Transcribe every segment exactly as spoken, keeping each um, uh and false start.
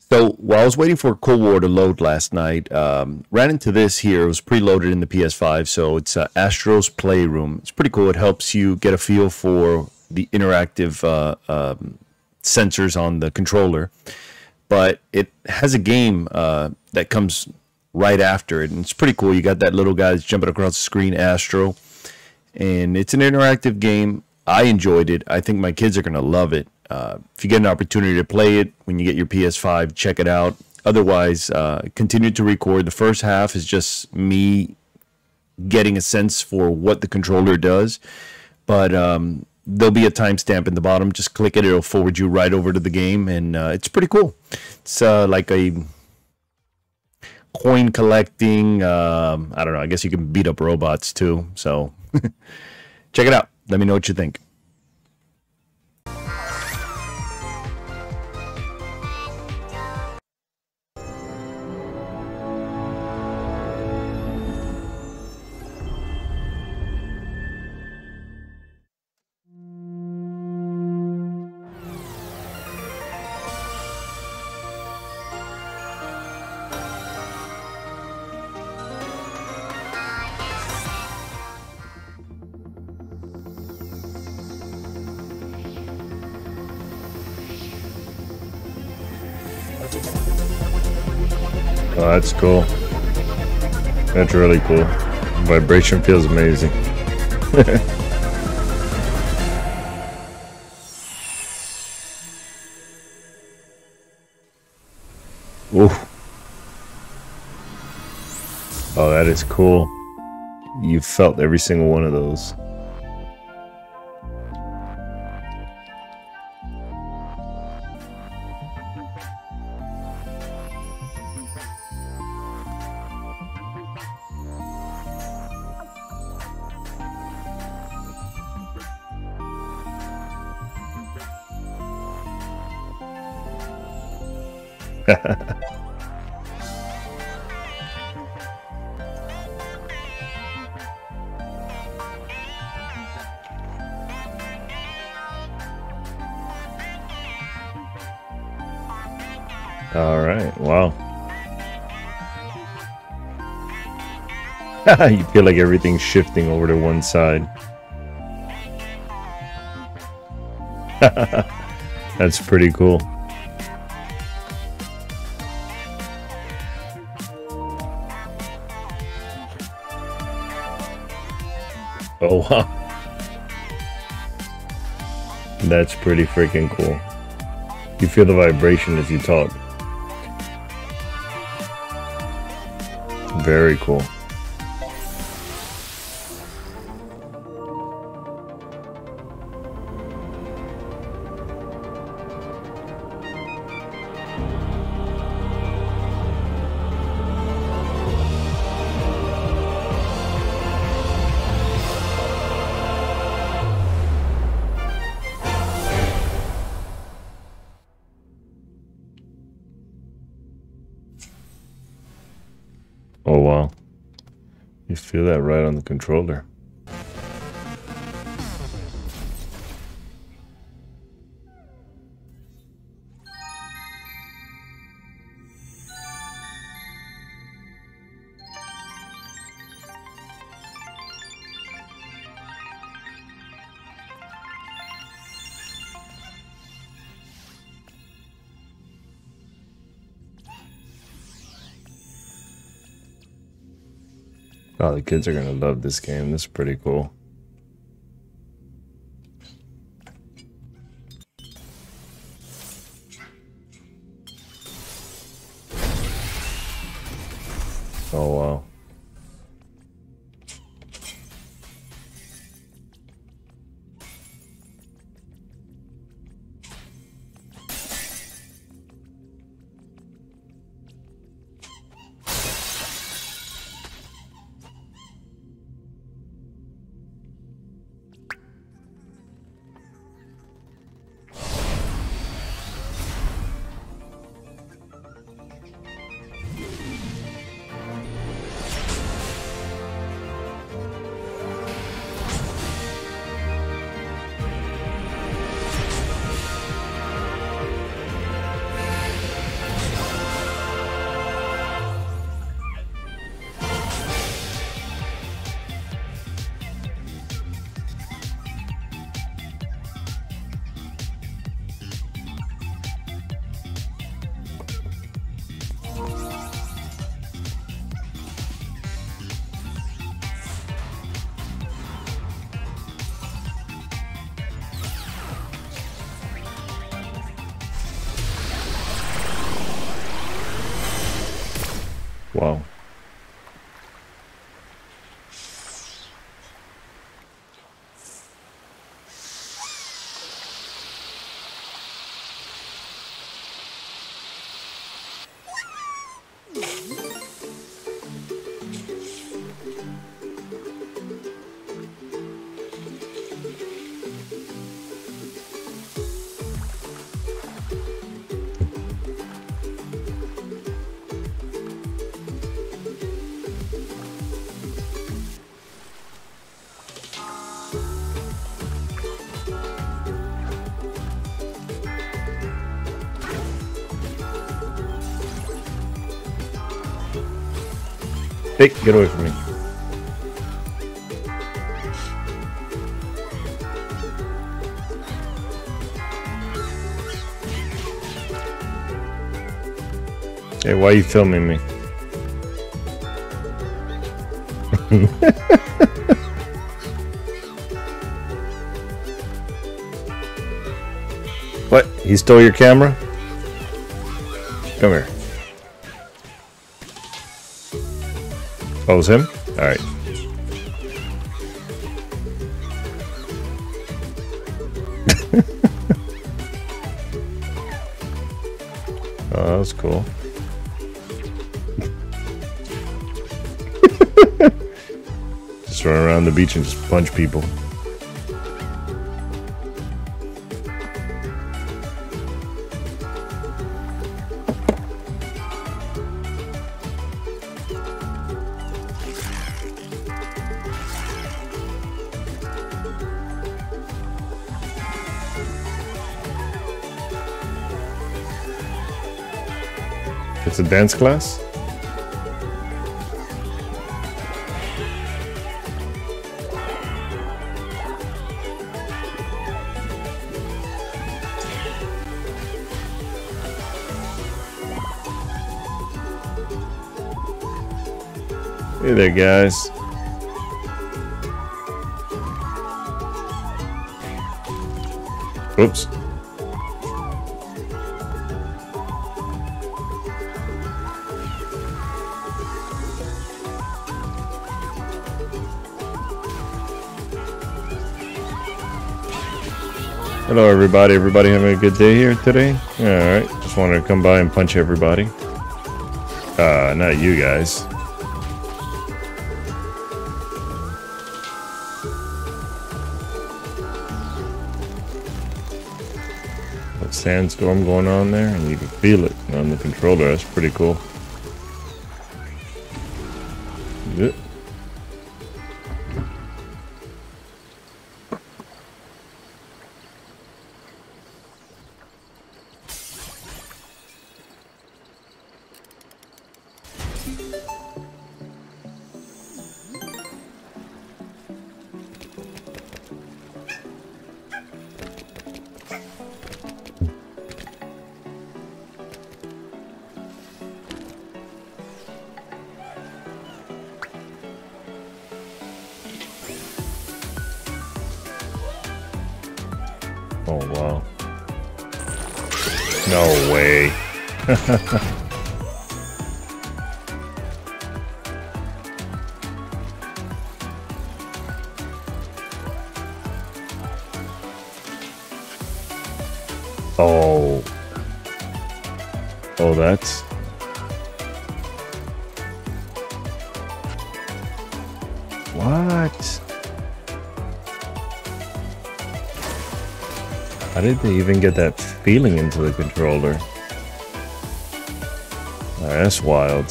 So while I was waiting for Cold War to load last night, um, ran into this here. It was preloaded in the P S five, so it's uh, Astro's Playroom. It's pretty cool. It helps you get a feel for the interactive uh, um, sensors on the controller. But it has a game uh, that comes right after it, and it's pretty cool. You got that little guy that's jumping across the screen, Astro, and it's an interactive game. I enjoyed it. I think my kids are going to love it. Uh, if you get an opportunity to play it when you get your P S five, check it out. Otherwise, uh, continue to record. The first half is just me getting a sense for what the controller does. But um, there'll be a timestamp in the bottom. Just click it. It'll forward you right over to the game. And uh, it's pretty cool. It's uh, like a coin collecting. Um, I don't know. I guess you can beat up robots too. So check it out. Let me know what you think. Oh, that's cool. That's really cool. Vibration feels amazing. Ooh. Oh, that is cool. You felt every single one of those. All right, wow. You feel like everything's shifting over to one side. That's pretty cool. Oh, wow. That's pretty freaking cool. You feel the vibration as you talk. Very cool. Oh, wow. You feel that right on the controller. Oh, the kids are gonna love this game. This is pretty cool. Oh, wow. Wow. Hey, get away from me. Hey, why are you filming me? What? He stole your camera? Come here. Oh, it was him? Alright. Oh, that was cool. Just run around the beach and just punch people. It's a dance class? Hey there, guys. Oops. Hello everybody, everybody having a good day here today? Alright, just wanted to come by and punch everybody. Uh, not you guys. That sandstorm going on there, and you can feel it on the controller. That's pretty cool. Yep. Oh, wow. No way. Oh. Oh, that's... What? How did they even get that feeling into the controller? Oh, that's wild.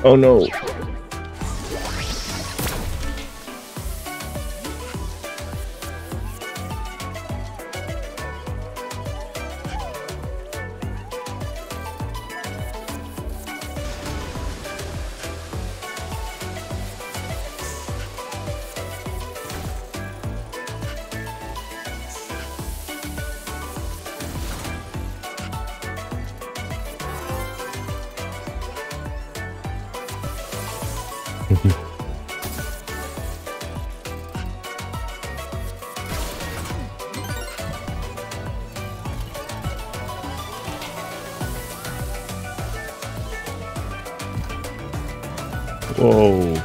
Oh no. Whoa.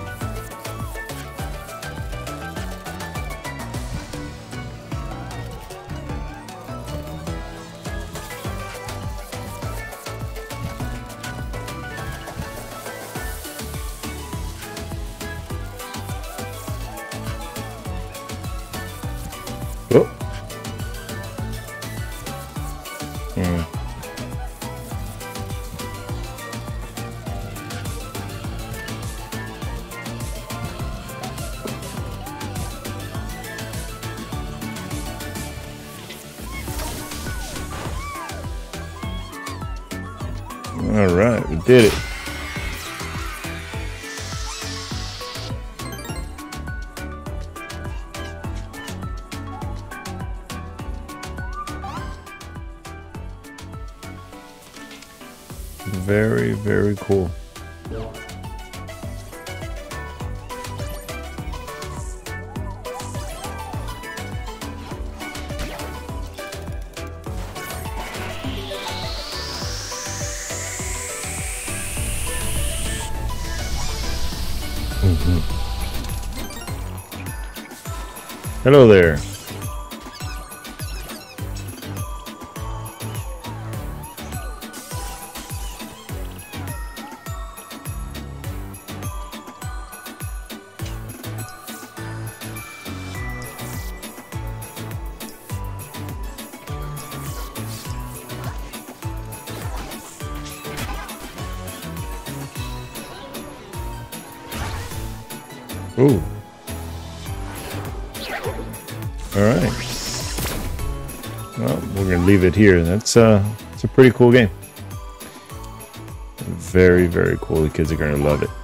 Oh. Hmm. All right, we did it. Very, very cool. Mm-hmm. Hello there. Ooh. All right. Well, we're gonna leave it here. That's uh, it's a pretty cool game. Very, very cool. The kids are gonna love it.